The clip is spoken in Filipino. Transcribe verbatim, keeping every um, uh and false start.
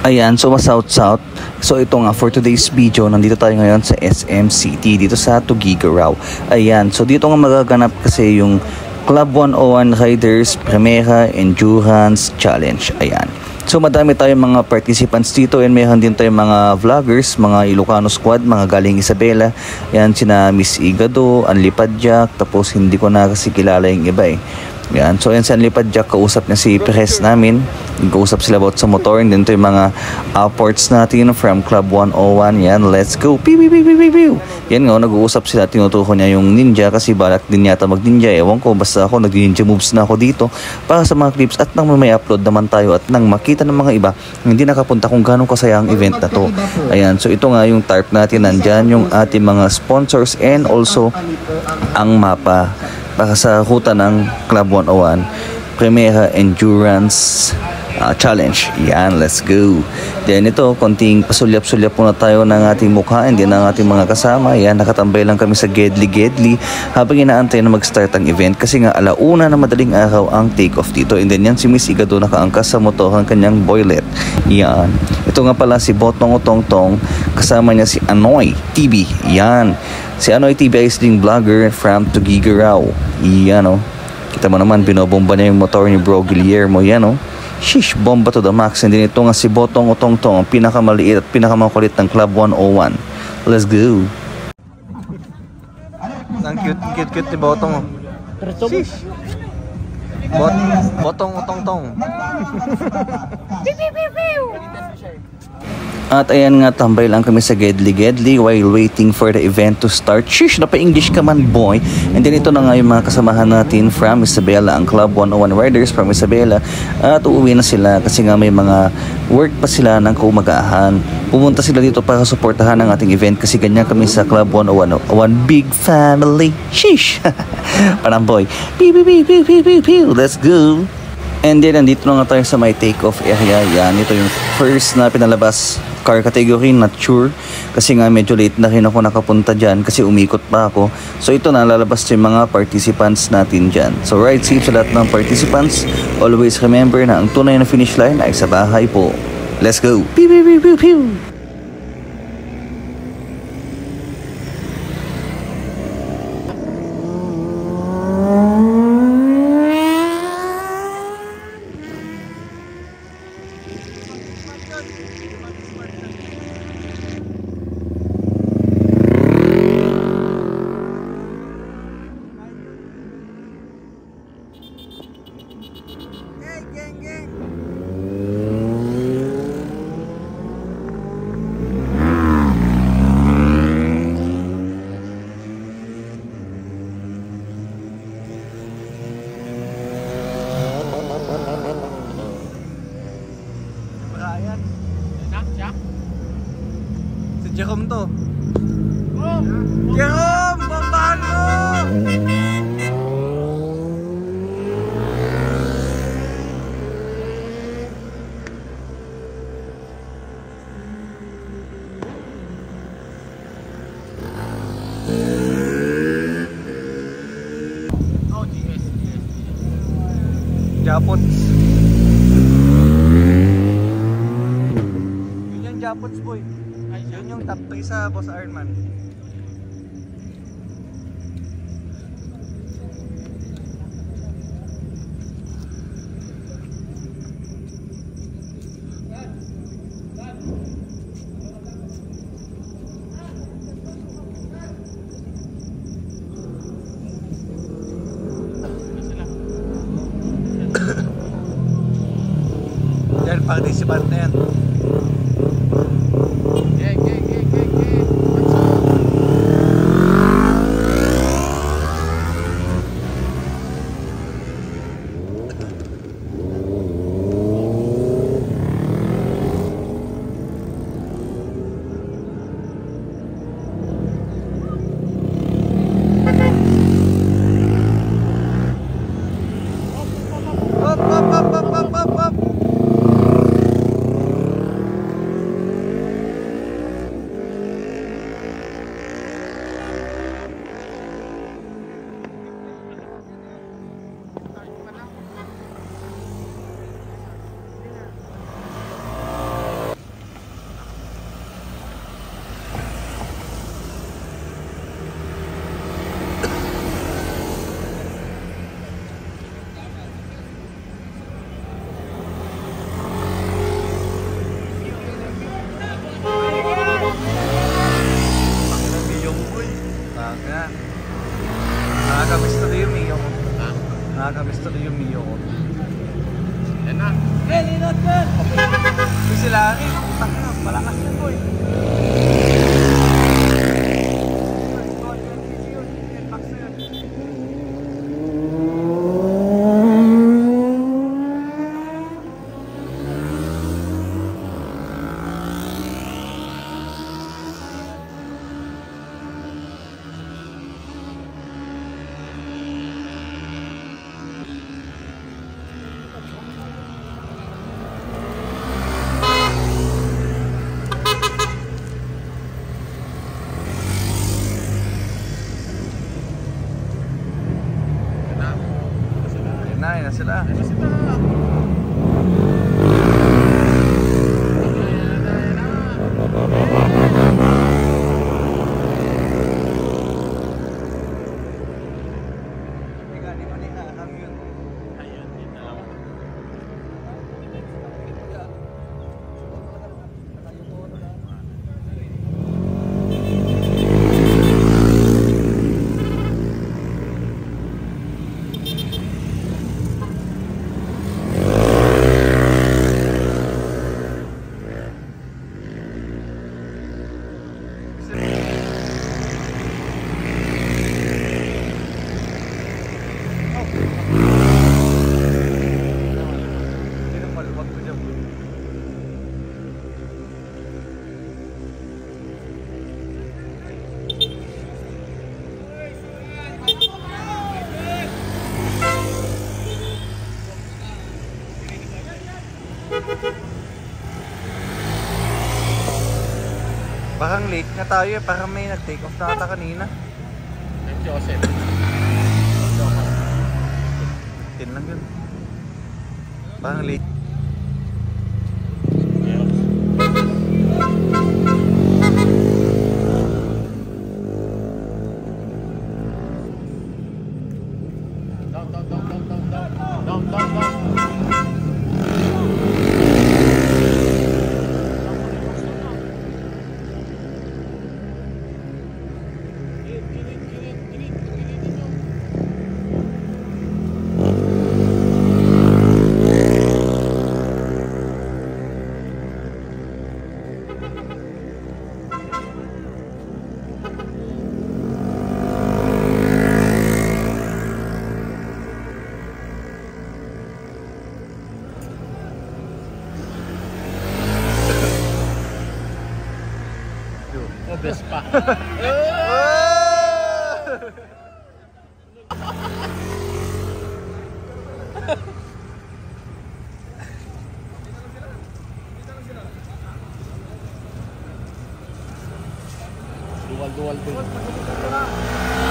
Ayan, so South South. So ito nga for today's video, nandito tayo ngayon sa S M City dito sa Tuguegarao. Ayan, so dito nga magaganap kasi yung Club one oh one Riders Primera Endurance Challenge. Ayan. So madami tayong mga participants dito and mayroon din tayong mga vloggers, mga Ilocano squad, mga galing Isabela. Ayan, sina Miss Igado, Anli Padjak, tapos hindi ko na kasi kilala yung iba eh. Yan. So yan si Anli Padjak, kausap niya si Perez namin. Kausap sila about sa motor. And then ito yung mga upports natin from Club one oh one. Yan, let's go. Pew, pew, pew, pew, pew. Yan nga, nag-uusap sila. Tinuturo niya yung ninja kasi balak din yata mag-ninja. Ewan ko, basta ako nag-ninja moves na ako dito para sa mga clips at nang may upload naman tayo at nang makita ng mga iba hindi nakapunta kung gano'ng kasaya ang event na to. Ayan, so ito nga yung tarp natin. Nandyan yung ating mga sponsors and also ang mapa para sa ruta ng Club one oh one Primera Endurance uh, Challenge. Yan, let's go. Then ito, konting pasulyap-sulyap muna tayo ng ating mukha and din ng ating mga kasama. Yan, nakatambay lang kami sa Gedli-Gedli habang inaantay na mag-start ang event kasi nga alauna na madaling araw ang take-off dito. And then yan si Miss Igado nakaangkas sa motor ang kanyang boylet. Yan. Ito nga pala si Botong Otongtong, kasama niya si Anoy T V. Yan. Si Anoy T V ay isang vlogger from Tuguegarao. Yan o. Oh. Kita mo naman, binobomba niya yung motor ni Bro Guillermo. Yan o. Oh. Shish, bomba to the max. And din ito nga si Botong Otongtong, ang pinakamaliit at pinakamakulit ng Club one oh one. Let's go. Ang cute, cute, cute ni Botong o. Oh. Shish. Bot, Botong Otongtong. At ayan nga, tambay lang kami sa Gedli-Gedli while waiting for the event to start. Shish, napa-English ka man, boy. And then ito na nga yung mga kasamahan natin from Isabela, ang Club one oh one Riders from Isabela. At uuwi na sila kasi nga may mga work pa sila ng kaumagahan. Pumunta sila dito para suportahan ang ating event kasi ganyan kami sa Club one oh one. One big family. Shish! Parang boy. Pew, pew, pew, pew, pew, pew, pew. Let's go! And then, nandito na nga tayo sa my take-off area. Yan, ito yung first na pinalabas car category, not sure. Kasi nga medyo late na rin ako nakapunta dyan kasi umikot pa ako. So ito na, lalabas yung mga participants natin dyan. So ride safe sa lahat ng participants. Always remember na ang tunay na finish line ay sa bahay po. Let's go! Pew, pew, pew, pew, pew. Si Jerome to. Jerome! Bombahan mo! Oh, G S. Japots. Yun yung Japots, boy. Yun yung top three sa Boss Ironman. Yan, participant na yan. Okay, okay, okay, okay, okay. Up, up, up, up, up, up, up. laki. Malakas yun, boy. Ayun na sila. Parang late na tayo eh, parang may nag-take off na ata kanina. Joseph. ten lang yun. Parang late. Down, down, down, down, down, down, down, down, down. Oh, best pa. Dual, dual, dual.